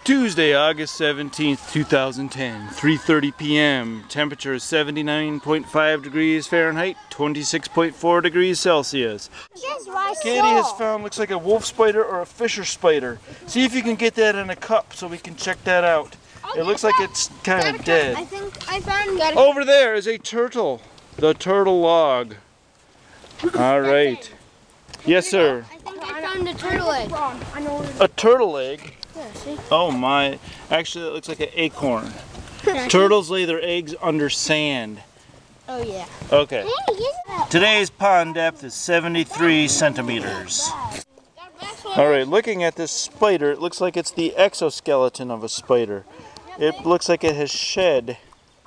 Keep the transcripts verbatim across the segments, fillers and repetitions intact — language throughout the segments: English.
Tuesday, August seventeenth, two thousand ten, three thirty p m Temperature is seventy-nine point five degrees Fahrenheit, twenty-six point four degrees Celsius. Katie has found, looks like a wolf spider or a fisher spider. See if you can get that in a cup so we can check that out. It looks like it's kind of dead. I think I found. Over there is a turtle. The turtle log. All right. Yes, sir. I think I found a turtle egg. A turtle egg? Yeah, see? Oh my. Actually, it looks like an acorn. Turtles lay their eggs under sand. Oh yeah. Okay. Today's pond depth is seventy-three centimeters. All right, looking at this spider, it looks like it's the exoskeleton of a spider. It looks like it has shed.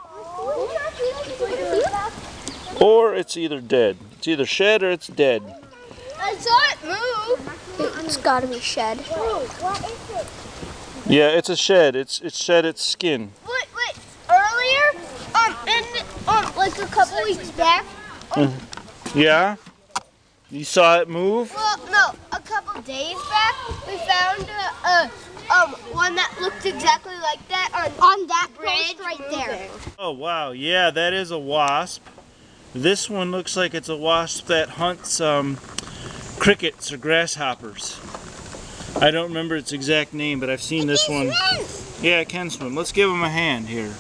Or it's either dead. It's either shed or it's dead. I saw it move. It's gotta be shed. Yeah, it's a shed. It's it's shed its skin. Wait, wait. Earlier, um, and um, like a couple weeks back. Um, yeah. You saw it move? Well, no. A couple days back, we found a, a um one that looked exactly like that on on that bridge right there. Oh wow, yeah, that is a wasp. This one looks like it's a wasp that hunts um, crickets or grasshoppers. I don't remember its exact name, but I've seen this one. Yeah, it can swim. Let's give him a hand here.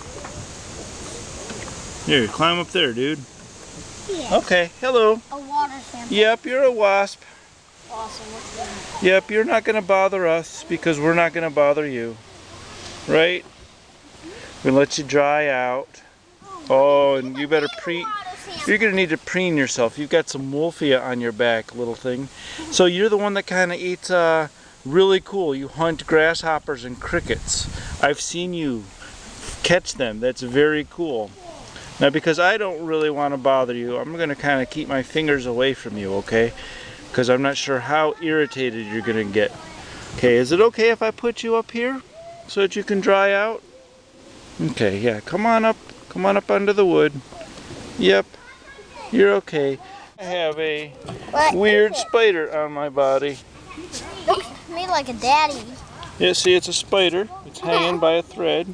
Here, climb up there, dude. Yeah. Okay, hello. A water sample. Yep, you're a wasp. Awesome. What's that? Yep, you're not going to bother us because we're not going to bother you. Right? We'll let you dry out. Oh, and you better pre... You're going to need to preen yourself. You've got some wolfia on your back, little thing. So you're the one that kind of eats uh, really cool. You hunt grasshoppers and crickets. I've seen you catch them. That's very cool. Now, because I don't really want to bother you, I'm going to kind of keep my fingers away from you, okay? Because I'm not sure how irritated you're going to get. Okay, is it okay if I put you up here so that you can dry out? Okay, yeah, come on up. Come on up under the wood. Yep, you're okay. I have a What weird spider on my body. Looks to me like a daddy. Yeah, see, it's a spider. It's hanging by a thread.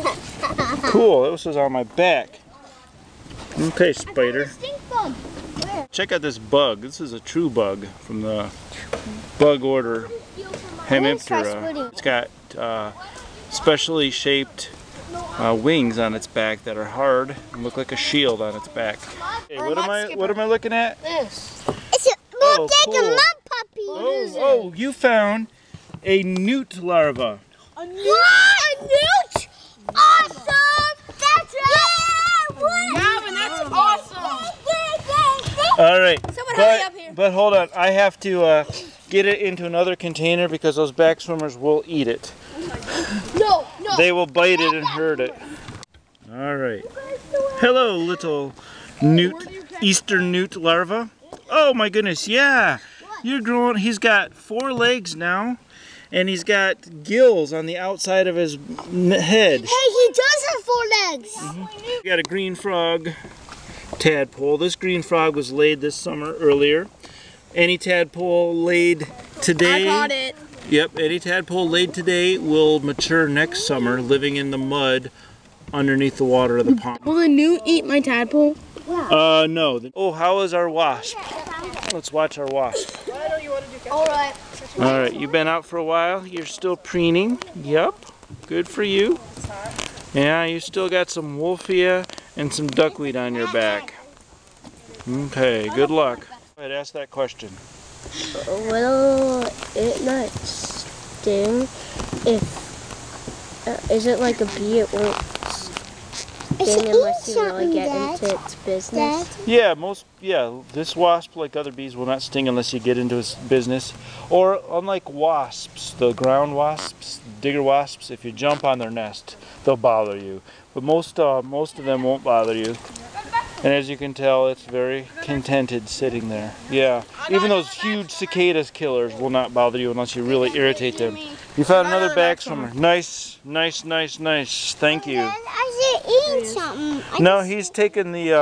Cool, this is on my back. Okay, spider. Check out this bug. This is a true bug from the bug order Hemiptera. It's got uh, specially shaped uh, wings on its back that are hard and look like a shield on its back. Hey, what am I? What am I looking at? This. It's a Oh, cool. cool. Mud puppy. Oh, oh, you found a newt larva. A newt? A newt? Awesome! That's right! Yeah, Gavin, that's awesome! All right, Someone but, hurry up here. but hold on. I have to uh, get it into another container because those back swimmers will eat it. No, no. They will bite it and hurt it. All right. Hello, little newt, eastern newt larva. Oh my goodness, yeah. You're growing. He's got four legs now, and he's got gills on the outside of his head. Hey, he does have four legs. Mm-hmm. We got a green frog tadpole. This green frog was laid this summer earlier. Any tadpole laid today. I got it. Yep, any tadpole laid today will mature next summer, living in the mud underneath the water of the pond. Will the newt eat my tadpole? Uh, no. Oh, how is our wasp? Let's watch our wasp. Alright. Alright, you've been out for a while. You're still preening. Yep. Good for you. Yeah, you still got some wolfia and some duckweed on your back. Okay, good luck. Go ahead, ask that question. Will it not sting if, uh, is it like a bee, it won't sting unless you really get into its business? Yeah, most, yeah, this wasp, like other bees, will not sting unless you get into its business. Or, unlike wasps, the ground wasps, digger wasps, if you jump on their nest, they'll bother you. But most, uh, most of them won't bother you. And as you can tell, it's very contented sitting there. Yeah, even those huge cicadas killers will not bother you unless you really irritate them. You found another back swimmer. Nice, nice, nice, nice. Thank you. I should eat something. No, he's taken the uh,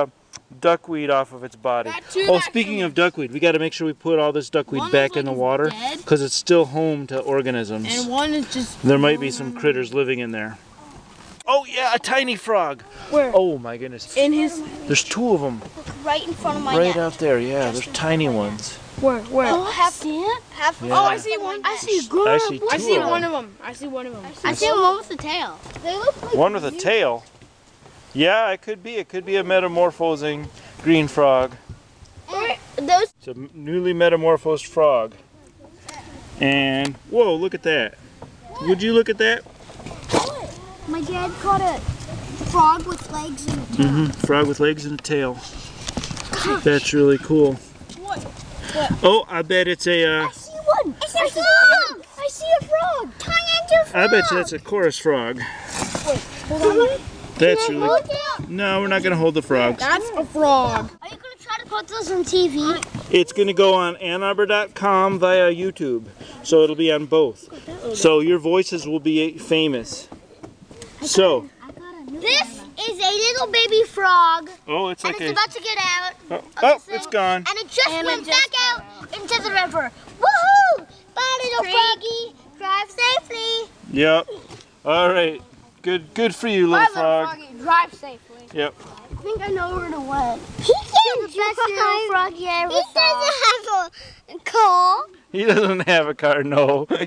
duckweed off of its body. Oh, speaking of duckweed, we got to make sure we put all this duckweed One back looks in the like water it's dead. because it's still home to organisms. And one is just. There might be some critters living in there. Oh yeah, a tiny frog. Where? Oh my goodness. In his. There's two of them Right in front of my right neck. out there. Yeah, there's tiny ones. Where? Where? Oh, half, half. Yeah. Oh, I see one. I see. Good. I see two I see of one them. of them. I see one of them. I see one with a tail. They look like One with a tail. Yeah, it could be. It could be a metamorphosing green frog. those. It's a newly metamorphosed frog. And whoa, look at that. Would you look at that? My dad caught a frog with legs and a tail. Mm-hmm. Frog with legs and a tail. That's really cool. What? Oh, I bet it's a. Uh, I see one. It's a frog. I see a frog. Turn into a frog. I bet you that's a chorus frog. Wait, hold on. That's Can I really. hold it? No, we're not gonna hold the frogs. That's a frog. Are you gonna try to put those on T V? It's gonna go on Ann Arbor dot com via YouTube, so it'll be on both. So your voices will be famous. So. This is a little baby frog, Oh, it's and like it's a. about to get out. Oh, of oh, the it's thing, gone. And it just And went it just back out into the river. Woohoo! Bye, little froggy. Drive safely. Yep. All right. Good. Good for you, little frog. Drive safely. Yep. I think I know where to went. He can the best little frog you ever He doesn't have a car. He doesn't have a car. No. Where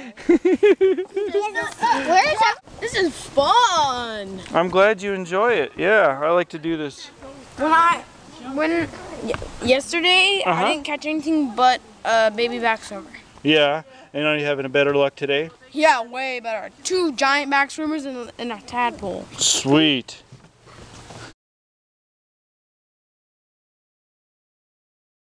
is that? This is fun. I'm glad you enjoy it. Yeah, I like to do this. When I, when y yesterday Uh-huh. I didn't catch anything but a baby back swimmer. Yeah. And are you having a better luck today? Yeah, way better. Two giant back swimmers and, and a tadpole. Sweet.